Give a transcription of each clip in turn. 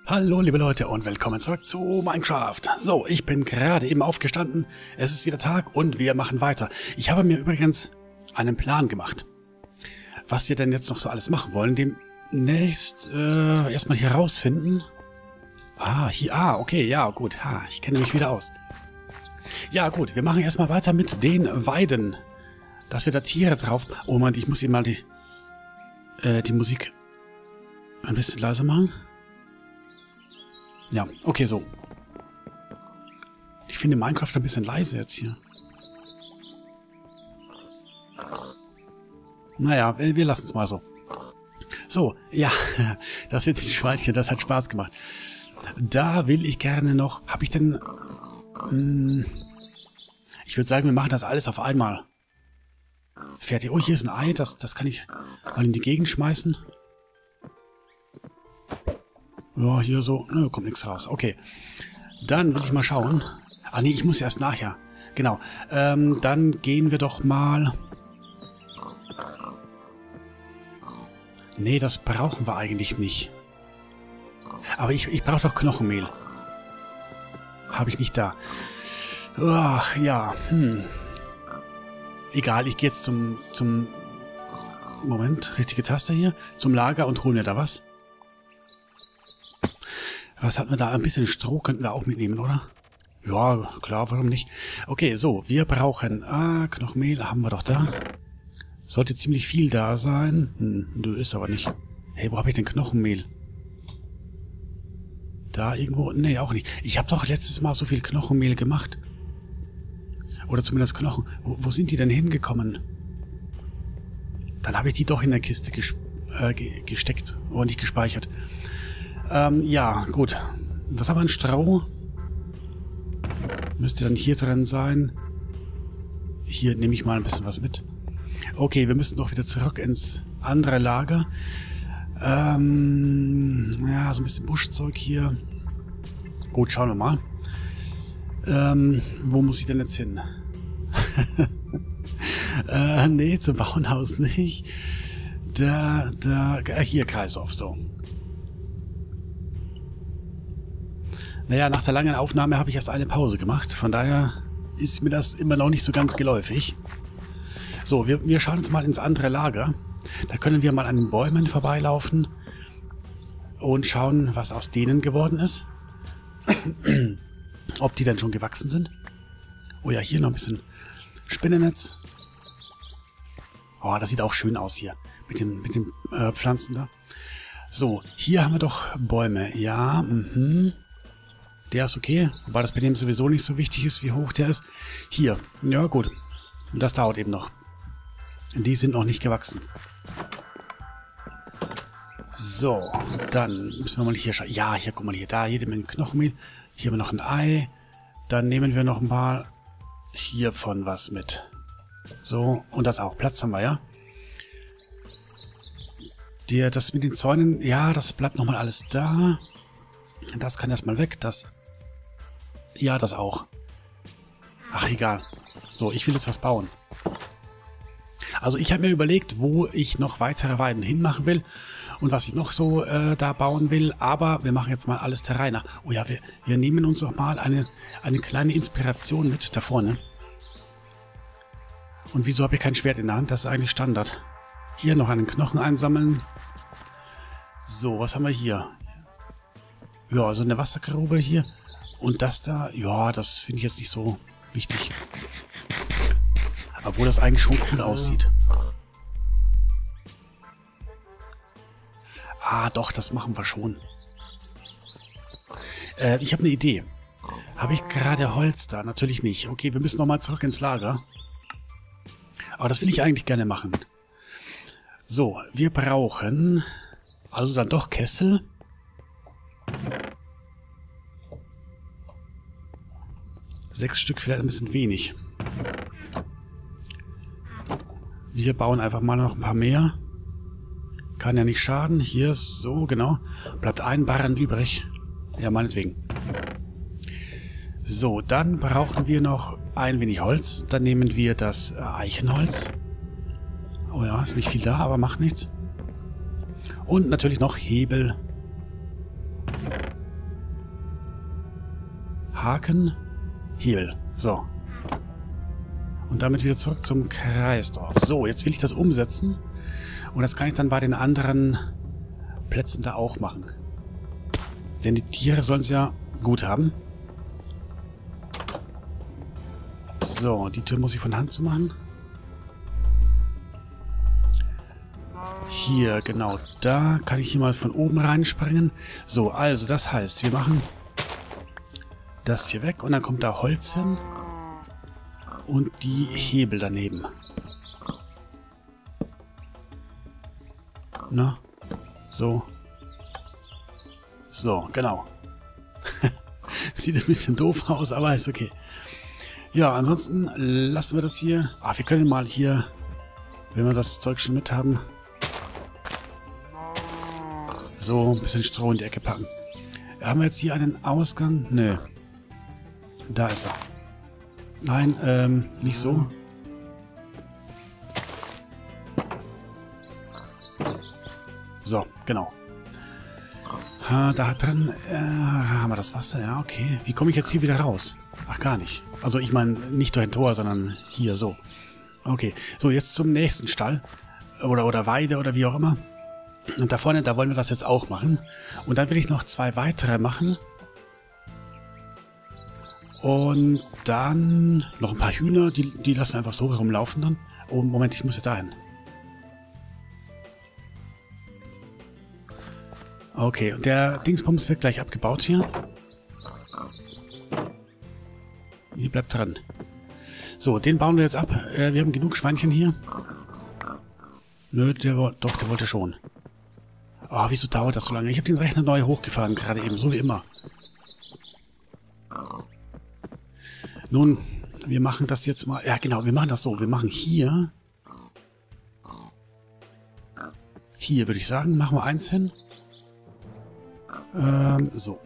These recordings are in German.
Hallo liebe Leute und willkommen zurück zu Minecraft. So, ich bin gerade eben aufgestanden, es ist wieder Tag und wir machen weiter. Ich habe mir übrigens einen Plan gemacht, was wir denn jetzt noch so alles machen wollen. Demnächst erstmal hier rausfinden. Okay, ja gut, ich kenne mich wieder aus. Ja gut, wir machen erstmal weiter mit den Weiden, dass wir da Tiere drauf... Oh Moment, ich muss hier mal die Musik ein bisschen leiser machen. Ja, okay, so. Ich finde Minecraft ein bisschen leise jetzt hier. Naja, wir lassen es mal so. So, ja, das jetzt die Schweinchen, das hat Spaß gemacht. Da will ich gerne noch... Habe ich denn... ich würde sagen, wir machen das alles auf einmal. Fertig. Oh, hier ist ein Ei, das kann ich mal in die Gegend schmeißen. Ja, hier so. Nö, kommt nichts raus. Okay. Dann will ich mal schauen. Ah, nee, ich muss erst nachher. Genau. Dann gehen wir doch mal... Nee, das brauchen wir eigentlich nicht. Aber ich brauche doch Knochenmehl. Habe ich nicht da. Ach, ja. Egal, ich gehe jetzt zum... Moment, richtige Taste hier. Zum Lager und holen mir da was. Was hatten wir da? Ein bisschen Stroh könnten wir auch mitnehmen, oder? Ja, klar, warum nicht? Okay, so, wir brauchen... Knochenmehl haben wir doch da. Sollte ziemlich viel da sein. Nö, ist aber nicht. Hey, wo habe ich denn Knochenmehl? Da irgendwo? Nee, auch nicht. Ich habe doch letztes Mal so viel Knochenmehl gemacht. Oder zumindest Knochen. Wo sind die denn hingekommen? Dann habe ich die doch in der Kiste gesteckt. Oder nicht gespeichert. Ja, gut. Was haben wir an Stroh? Müsste dann hier drin sein. Hier nehme ich mal ein bisschen was mit. Okay, wir müssen doch wieder zurück ins andere Lager. Ja, so ein bisschen Buschzeug hier. Gut, schauen wir mal. Wo muss ich denn jetzt hin? Nee, zum Bauernhaus nicht. Hier, Kreisdorf, so. Naja, nach der langen Aufnahme habe ich erst eine Pause gemacht. Von daher ist mir das immer noch nicht so ganz geläufig. So, wir schauen jetzt mal ins andere Lager. Da können wir mal an den Bäumen vorbeilaufen und schauen, was aus denen geworden ist. Ob die denn schon gewachsen sind. Oh ja, hier noch ein bisschen Spinnennetz. Oh, das sieht auch schön aus hier. Mit den Pflanzen da. So, hier haben wir doch Bäume. Ja, Der ist okay. Wobei das bei dem sowieso nicht so wichtig ist, wie hoch der ist. Hier. Ja, gut. Und das dauert eben noch. Die sind noch nicht gewachsen. So, dann müssen wir mal hier schauen. Ja, hier, guck mal, hier mit dem Knochenmehl. Hier haben wir noch ein Ei. Dann nehmen wir noch mal hiervon was mit. So, und das auch. Platz haben wir, ja. Das mit den Zäunen, ja, das bleibt nochmal alles da. Das kann erstmal weg. Ja, das auch. Ach, egal. So, ich will jetzt was bauen. Also ich habe mir überlegt, wo ich noch weitere Weiden hinmachen will und was ich noch so da bauen will, aber wir machen jetzt mal alles Terrainer. Oh ja, wir nehmen uns noch mal eine kleine Inspiration mit da vorne. Und wieso habe ich kein Schwert in der Hand? Das ist eigentlich Standard. Hier noch einen Knochen einsammeln. So, was haben wir hier? Ja, so eine Wassergrube hier. Und das da, ja, das finde ich jetzt nicht so wichtig. Obwohl das eigentlich schon cool aussieht. Ah, doch, das machen wir schon. Ich habe eine Idee. Habe ich gerade Holz da? Natürlich nicht. Okay, wir müssen nochmal zurück ins Lager. Aber das will ich eigentlich gerne machen. So, wir brauchen... Also dann doch Kessel. Sechs Stück vielleicht ein bisschen wenig. Wir bauen einfach mal noch ein paar mehr. Kann ja nicht schaden. Hier ist so, genau. Bleibt ein Barren übrig. Ja, meinetwegen. So, dann brauchen wir noch ein wenig Holz. Dann nehmen wir das Eichenholz. Oh ja, ist nicht viel da, aber macht nichts. Und natürlich noch Hebel. Haken, Hebel. So. Und damit wieder zurück zum Kreisdorf. So, jetzt will ich das umsetzen. Und das kann ich dann bei den anderen Plätzen da auch machen. Denn die Tiere sollen es ja gut haben. So, die Tür muss ich von Hand zu machen. Hier, genau. Da kann ich hier mal von oben reinspringen. So, also das heißt, wir machen das hier weg und dann kommt da Holz hin und die Hebel daneben. Na, so. So, genau. Sieht ein bisschen doof aus, aber ist okay. Ja, ansonsten lassen wir das hier. Ah, wir können mal hier, wenn wir das Zeug schon mit haben, so ein bisschen Stroh in die Ecke packen. Haben wir jetzt hier einen Ausgang? Nö. Da ist er. Nein, nicht so. So, genau. Da drin haben wir das Wasser. Ja, okay. Wie komme ich jetzt hier wieder raus? Ach, gar nicht. Also ich meine, nicht durch ein Tor, sondern hier so. Okay. So, jetzt zum nächsten Stall. Oder Weide oder wie auch immer. Und da vorne, da wollen wir das jetzt auch machen. Und dann will ich noch 2 weitere machen. Und dann noch ein paar Hühner. Die lassen wir einfach so rumlaufen dann. Oh, Moment, ich muss ja dahin. Okay, und der Dingsbums wird gleich abgebaut hier. Die bleibt dran. So, den bauen wir jetzt ab. Wir haben genug Schweinchen hier. Nö, der wollte schon. Oh, wieso dauert das so lange? Ich habe den Rechner neu hochgefahren, gerade eben, so wie immer. Nun, wir machen das jetzt mal... Ja, genau, wir machen das so. Wir machen hier... Hier, würde ich sagen, machen wir 1 hin. So.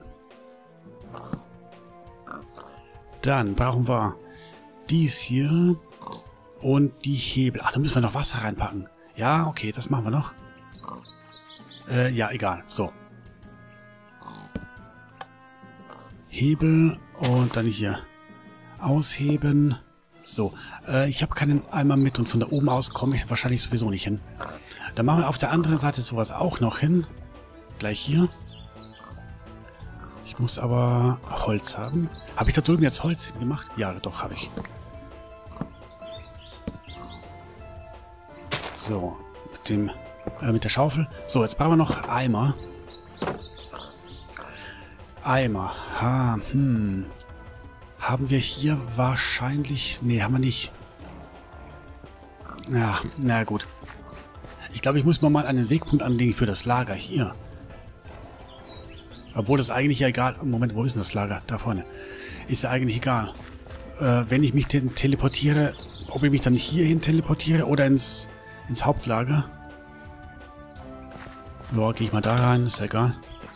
Dann brauchen wir dies hier und die Hebel. Ach, da müssen wir noch Wasser reinpacken. Ja, okay, das machen wir noch. Ja, egal. So. Hebel und dann hier ausheben. So. Ich habe keinen Eimer mit und von da oben aus komme ich wahrscheinlich sowieso nicht hin. Dann machen wir auf der anderen Seite sowas auch noch hin. Gleich hier. Ich muss aber Holz haben. Habe ich da drüben jetzt Holz hingemacht? Ja, doch, habe ich. So, mit der Schaufel. So, jetzt brauchen wir noch Eimer. Eimer. Haben wir hier wahrscheinlich... Nee, haben wir nicht. Ja, na gut. Ich glaube, ich muss mal einen Wegpunkt anlegen für das Lager hier. Obwohl das eigentlich ja egal... Moment, wo ist denn das Lager? Da vorne. Ist ja eigentlich egal. Wenn ich mich teleportiere, ob ich mich dann hierhin teleportiere oder ins Hauptlager. Ja, gehe ich mal da rein, ist ja egal.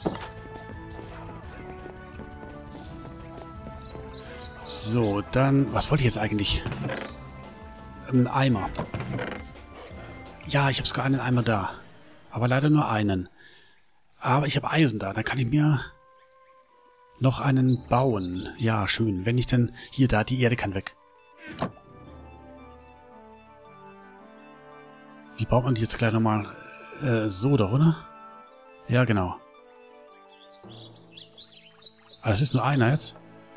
So, dann... Was wollte ich jetzt eigentlich? Ein Eimer. Ja, ich habe sogar einen Eimer da. Aber leider nur einen. Aber ich habe Eisen da. Dann kann ich mir noch einen bauen. Ja, schön. Wenn ich dann... Hier, da, die Erde kann weg. Wie baut man die jetzt gleich nochmal? So doch, oder? Ja, genau. Aber es ist nur einer jetzt.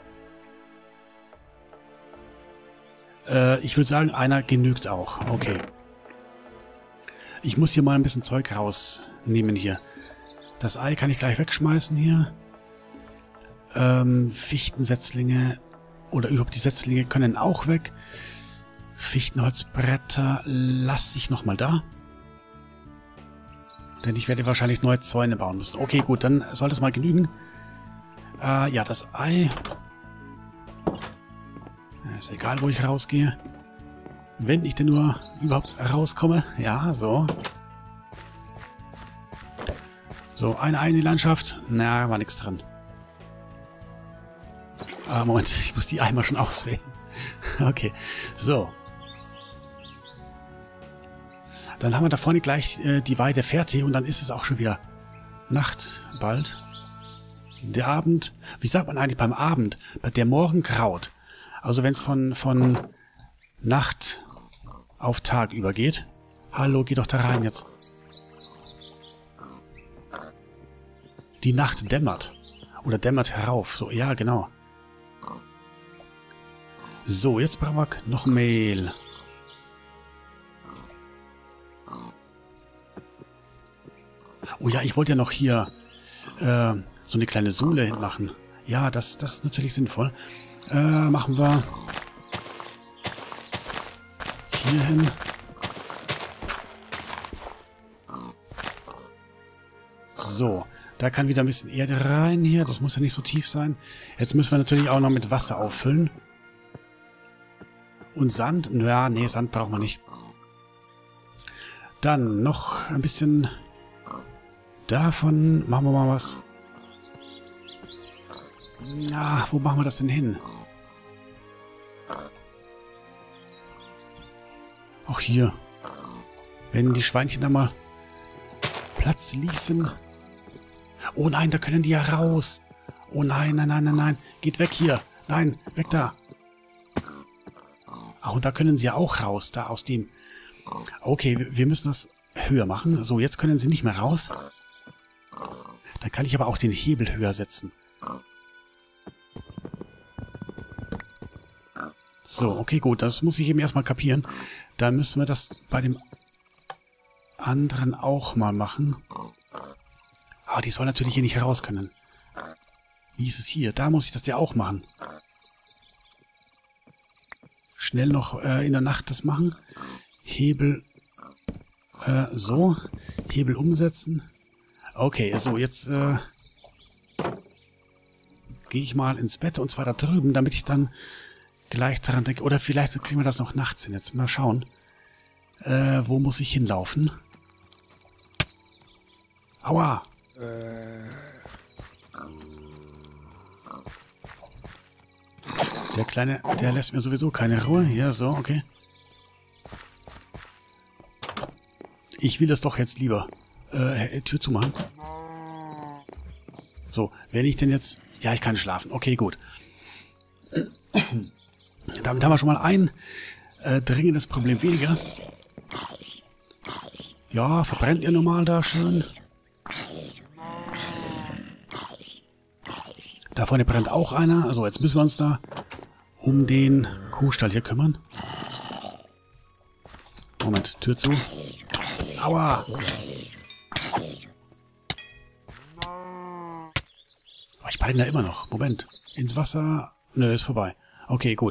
Ich würde sagen, einer genügt auch. Okay. Ich muss hier mal ein bisschen Zeug rausnehmen hier. Das Ei kann ich gleich wegschmeißen hier. Fichtensetzlinge oder überhaupt die Setzlinge können auch weg. Fichtenholzbretter lasse ich nochmal da. Denn ich werde wahrscheinlich neue Zäune bauen müssen. Okay, gut, dann soll das mal genügen. Ja, das Ei. Ist egal, wo ich rausgehe. Wenn ich denn nur überhaupt rauskomme. Ja, so. So, ein Ei in die Landschaft. Na, war nichts drin. Moment, ich muss die Eimer schon auswählen. Okay, so. Dann haben wir da vorne gleich die Weide fertig und dann ist es auch schon wieder Nacht bald. Der Abend, wie sagt man eigentlich beim Abend? Der Morgen graut. Also wenn es von Nacht auf Tag übergeht. Hallo, geh doch da rein jetzt. Die Nacht dämmert. Oder dämmert herauf. So, ja, genau. So, jetzt brauchen wir noch Mehl. Oh ja, ich wollte ja noch hier so eine kleine Sohle hinmachen. Ja, das ist natürlich sinnvoll. Machen wir hier hin. So, da kann wieder ein bisschen Erde rein hier. Das muss ja nicht so tief sein. Jetzt müssen wir natürlich auch noch mit Wasser auffüllen. Und Sand? Naja, nee, Sand brauchen wir nicht. Dann noch ein bisschen davon. Machen wir mal was. Na, wo machen wir das denn hin? Auch hier. Wenn die Schweinchen da mal Platz ließen. Oh nein, da können die ja raus. Oh nein, nein, nein, nein, nein. Geht weg hier. Nein, weg da. Ach, und da können sie ja auch raus, da aus dem. Okay, wir müssen das höher machen. So, jetzt können sie nicht mehr raus. Dann kann ich aber auch den Hebel höher setzen. So, okay, gut. Das muss ich eben erstmal kapieren. Dann müssen wir das bei dem anderen auch mal machen. Ah, die soll natürlich hier nicht raus können. Wie ist es hier? Da muss ich das ja auch machen. Schnell noch in der Nacht das machen. Hebel so. Hebel umsetzen. Okay, so, jetzt gehe ich mal ins Bett, und zwar da drüben, damit ich dann gleich daran denke. Oder vielleicht kriegen wir das noch nachts hin. Jetzt mal schauen. Wo muss ich hinlaufen? Aua! Der Kleine, der lässt mir sowieso keine Ruhe. Ja, so, okay. Ich will das doch jetzt lieber. Tür zumachen. So, wenn ich denn jetzt... Ja, ich kann schlafen. Okay, gut. Damit haben wir schon mal ein dringendes Problem weniger. Ja, verbrennt ihr normal da schön. Da vorne brennt auch einer. Also jetzt müssen wir uns da um den Kuhstall hier kümmern. Moment, Tür zu. Aua! Oh, ich peile da immer noch. Moment. Ins Wasser. Nö, ist vorbei. Okay, gut.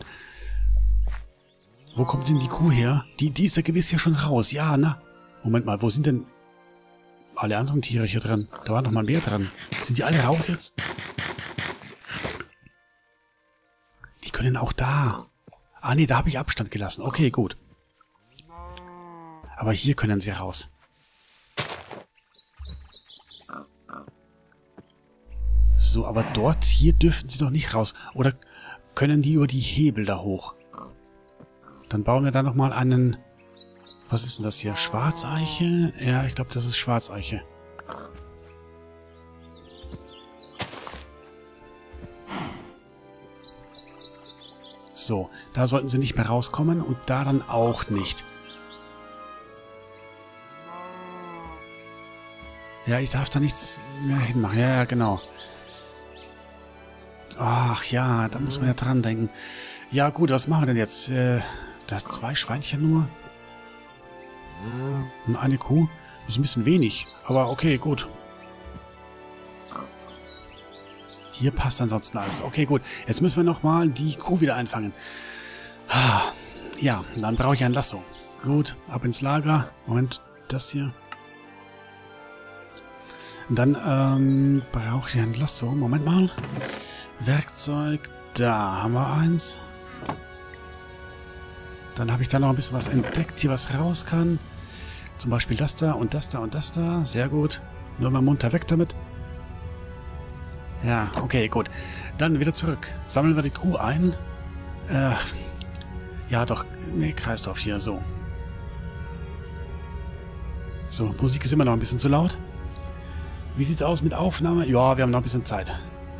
Wo kommt denn die Kuh her? Die ist ja gewiss ja schon raus. Ja, na. Moment mal, wo sind denn alle anderen Tiere hier dran? Da war noch mal mehr dran. Sind die alle raus jetzt? Die können auch da. Ah, nee, da habe ich Abstand gelassen. Okay, gut. Aber hier können sie raus. So, aber dort, hier dürften sie doch nicht raus. Oder können die über die Hebel da hoch? Dann bauen wir da nochmal einen... Was ist denn das hier? Schwarzeiche? Ja, ich glaube, das ist Schwarzeiche. So, da sollten sie nicht mehr rauskommen und da dann auch nicht. Ja, ich darf da nichts mehr hinmachen. Ja, ja, genau. Ach ja, da muss man ja dran denken. Ja gut, was machen wir denn jetzt? Das 2 Schweinchen nur? Und eine Kuh? Ist ein bisschen wenig, aber okay, gut. Hier passt ansonsten alles. Okay, gut. Jetzt müssen wir nochmal die Kuh wieder einfangen. Ja, dann brauche ich ein Lasso. Gut, ab ins Lager. Moment, das hier. Dann brauche ich ein Lasso. Moment mal. Werkzeug. Da haben wir eins. Dann habe ich da noch ein bisschen was entdeckt, hier was raus kann. Zum Beispiel das da und das da und das da. Sehr gut. Nur mal munter weg damit. Ja, okay, gut. Dann wieder zurück. Sammeln wir die Kuh ein. Ja, doch. Nee, Kreisdorf hier, so. So, Musik ist immer noch ein bisschen zu laut. Wie sieht's aus mit Aufnahme? Ja, wir haben noch ein bisschen Zeit.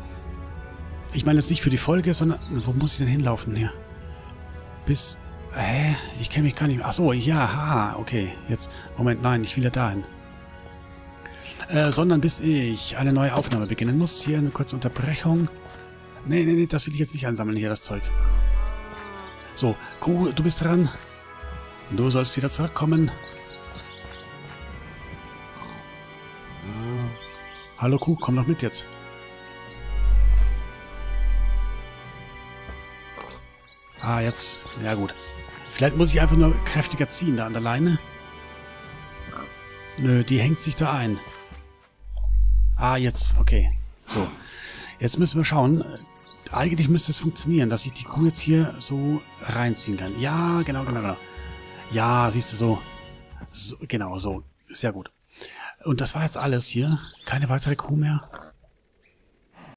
Ich meine jetzt nicht für die Folge, sondern... Wo muss ich denn hinlaufen hier? Bis... Ich kenne mich gar nicht... Ach so, ja, okay. Jetzt... Moment, nein, ich will ja dahin. Sondern bis ich eine neue Aufnahme beginnen muss. Hier eine kurze Unterbrechung. Nee, das will ich jetzt nicht ansammeln, hier, das Zeug. So, Kuh, du bist dran. Du sollst wieder zurückkommen. Hallo Kuh, komm doch mit jetzt. Ah, jetzt. Ja gut. Vielleicht muss ich einfach nur kräftiger ziehen da an der Leine. Nö, die hängt sich da ein. Ah, jetzt. Okay. So. Jetzt müssen wir schauen. Eigentlich müsste es funktionieren, dass ich die Kuh jetzt hier so reinziehen kann. Ja, genau. Ja, siehst du, so. Genau, so. Sehr gut. Und das war jetzt alles hier. Keine weitere Kuh mehr.